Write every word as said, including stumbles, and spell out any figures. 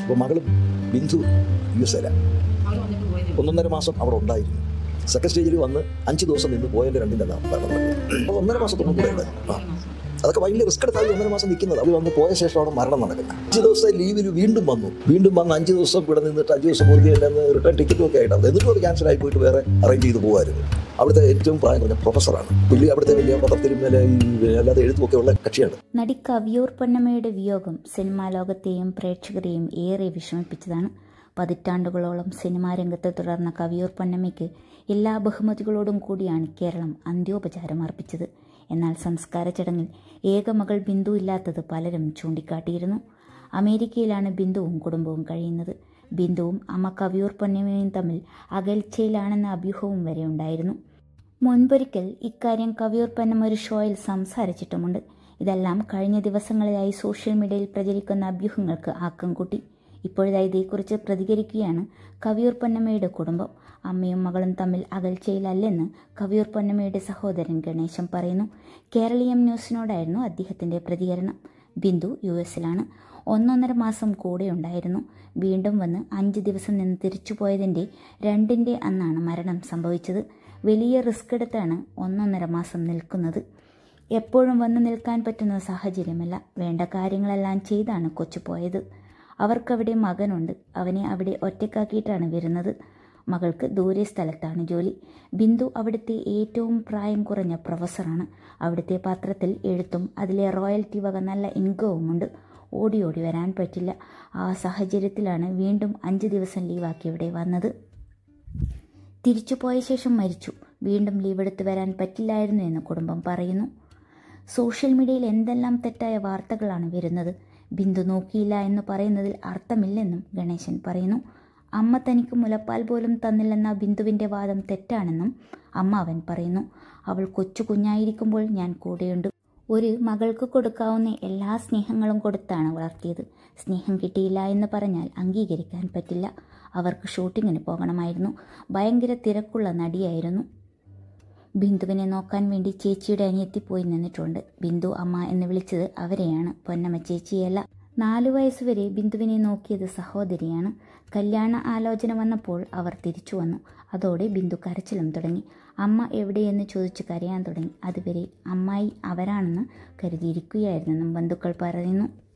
അപ്പോൾ മകൾ Bindu U S എയിലാണ്. ഒന്നൊന്നര മാസം അവിടെ ഉണ്ടായിരുന്നു. സെക്കൻഡ് സ്റ്റേജിൽ വന്ന് അഞ്ച് ദിവസം നിന്ന് പോയതിൻ്റെ രണ്ടിൻ്റെ മരണം. അപ്പോൾ ഒന്നര മാസത്തൊന്നും കൂടെ ഉണ്ട്. ആ അതൊക്കെ വലിയ റിസ്ക് എടുത്താൽ ഒന്നര മാസം നിൽക്കുന്നത്. അത് വന്ന് പോയ ശേഷമാണ് മരണം നടക്കുന്നത്. അഞ്ച് ദിവസത്തെ ലീവിൽ വീണ്ടും വന്നു വീണ്ടും വന്ന് അഞ്ച് ദിവസം ഇവിടെ നിന്നിട്ട് അഞ്ച് ദിവസം മുറുകെ എല്ലാം റിട്ടേൺ ടിക്കറ്റും ഒക്കെ ആയിട്ടാണ്. എന്നിട്ടും അത് ക്യാൻസൽ ആയി പോയിട്ട് വേറെ അറേഞ്ച് ചെയ്ത് പോകുമായിരുന്നു. അവിടുത്തെ ഏറ്റവും പ്രായം കുറഞ്ഞ പ്രൊഫസറാണ്. പുള്ളി അവിടുത്തെ വലിയ പത്രത്തിലും അല്ലാതെ എഴുത്തുമൊക്കെ ഉള്ള കക്ഷിയാണ്. നടി കവിയൂർ പൊന്നമ്മയുടെ വിയോഗം സിനിമാ ലോകത്തെയും പ്രേക്ഷകരെയും ഏറെ വിഷമിപ്പിച്ചതാണ്. പതിറ്റാണ്ടുകളോളം സിനിമാ രംഗത്ത് തുടർന്ന കവിയൂർ പൊന്നമ്മയ്ക്ക് എല്ലാ ബഹുമതികളോടും കൂടിയാണ് കേരളം അന്ത്യോപചാരം അർപ്പിച്ചത്. എന്നാൽ സംസ്കാര ചടങ്ങിൽ ഏക മകൾ ബിന്ദു ഇല്ലാത്തത് പലരും ചൂണ്ടിക്കാട്ടിയിരുന്നു. അമേരിക്കയിലാണ് ബിന്ദുവും കുടുംബവും കഴിയുന്നത്. ബിന്ദുവും അമ്മ കവിയൂർ പൊന്നമ്മയും തമ്മിൽ അകൽച്ചയിലാണെന്ന അഭ്യൂഹവും വരെ ഉണ്ടായിരുന്നു. മുൻപൊരിക്കൽ ഇക്കാര്യം കവിയൂർ പൊന്നമ്മ ഒരു ഷോയിൽ സംസാരിച്ചിട്ടുമുണ്ട്. ഇതെല്ലാം കഴിഞ്ഞ ദിവസങ്ങളിലായി സോഷ്യൽ മീഡിയയിൽ പ്രചരിക്കുന്ന അഭ്യൂഹങ്ങൾക്ക് ആക്കം കൂട്ടി. ഇപ്പോഴത്തെ ഇതേക്കുറിച്ച് പ്രതികരിക്കുകയാണ് കവിയൂർ പൊന്നമ്മയുടെ കുടുംബം. അമ്മയും മകളും തമ്മിൽ അകൽച്ചയിലല്ലെന്ന് കവിയൂർ പൊന്നമ്മയുടെ സഹോദരൻ ഗണേശൻ പറയുന്നു. കേരളീയം ന്യൂസിനോടായിരുന്നു അദ്ദേഹത്തിൻ്റെ പ്രതികരണം. ബിന്ദു യു എസിലാണ്. ഒന്നൊന്നര മാസം കൂടെ ഉണ്ടായിരുന്നു. വീണ്ടും വന്ന് അഞ്ച് ദിവസം നിന്ന് തിരിച്ചുപോയതിൻ്റെ രണ്ടിൻ്റെ അന്നാണ് മരണം സംഭവിച്ചത്. വലിയ റിസ്ക് എടുത്താണ് ഒന്നൊന്നര മാസം നിൽക്കുന്നത്. എപ്പോഴും വന്ന് നിൽക്കാൻ പറ്റുന്ന സാഹചര്യമല്ല. വേണ്ട കാര്യങ്ങളെല്ലാം ചെയ്താണ് കൊച്ചു പോയത്. അവർക്കവിടെ മകനുണ്ട്. അവനെ അവിടെ ഒറ്റക്കാക്കിയിട്ടാണ് വരുന്നത്. മകൾക്ക് ദൂരെ സ്ഥലത്താണ് ജോലി. ബിന്ദു അവിടുത്തെ ഏറ്റവും പ്രായം കുറഞ്ഞ പ്രൊഫസറാണ്. അവിടുത്തെ പത്രത്തിൽ എഴുത്തും അതിലെ റോയൽറ്റി വക നല്ല ഇൻകവുമുണ്ട്. ഓടി ഓടി വരാൻ പറ്റില്ല. ആ സാഹചര്യത്തിലാണ് വീണ്ടും അഞ്ച് ദിവസം ലീവാക്കി ഇവിടെ വന്നത്. തിരിച്ചു പോയ ശേഷം മരിച്ചു. വീണ്ടും ലീവ് എടുത്ത് വരാൻ പറ്റില്ലായിരുന്നു എന്ന് കുടുംബം പറയുന്നു. സോഷ്യൽ മീഡിയയിൽ എന്തെല്ലാം തെറ്റായ വാർത്തകളാണ് വരുന്നത്. ബിന്ദു നോക്കിയില്ല എന്ന് പറയുന്നതിൽ അർത്ഥമില്ലെന്നും ഗണേശൻ പറയുന്നു. അമ്മ തനിക്ക് മുലപ്പാൽ പോലും തന്നില്ലെന്ന ബിന്ദുവിൻ്റെ വാദം തെറ്റാണെന്നും അമ്മാവൻ പറയുന്നു. അവൾ കൊച്ചു കുഞ്ഞായിരിക്കുമ്പോൾ ഞാൻ കൂടെയുണ്ട്. ഒരു മകൾക്ക് കൊടുക്കാവുന്ന എല്ലാ സ്നേഹങ്ങളും കൊടുത്താണ് വളർത്തിയത്. സ്നേഹം കിട്ടിയില്ല എന്ന് പറഞ്ഞാൽ അംഗീകരിക്കാൻ പറ്റില്ല. അവർക്ക് ഷൂട്ടിങ്ങിന് പോകണമായിരുന്നു. ഭയങ്കര തിരക്കുള്ള നടിയായിരുന്നു. ബിന്ദുവിനെ നോക്കാൻ വേണ്ടി ചേച്ചിയുടെ അനിയത്തി പോയി നിന്നിട്ടുണ്ട്. ബിന്ദു അമ്മ എന്ന് വിളിച്ചത് അവരെയാണ്, പൊന്നമ്മ ചേച്ചിയല്ല. നാലു വയസ്സുവരെ ബിന്ദുവിനെ നോക്കിയത് സഹോദരിയാണ്. കല്യാണ ആലോചന വന്നപ്പോൾ അവർ തിരിച്ചു വന്നു. അതോടെ ബിന്ദു കരച്ചിലും തുടങ്ങി. അമ്മ എവിടെയെന്ന് ചോദിച്ച് കരയാൻ തുടങ്ങി. അതുവരെ അമ്മായി അവരാണെന്ന് കരുതിയിരിക്കുകയായിരുന്നെന്നും ബന്ധുക്കൾ പറയുന്നു.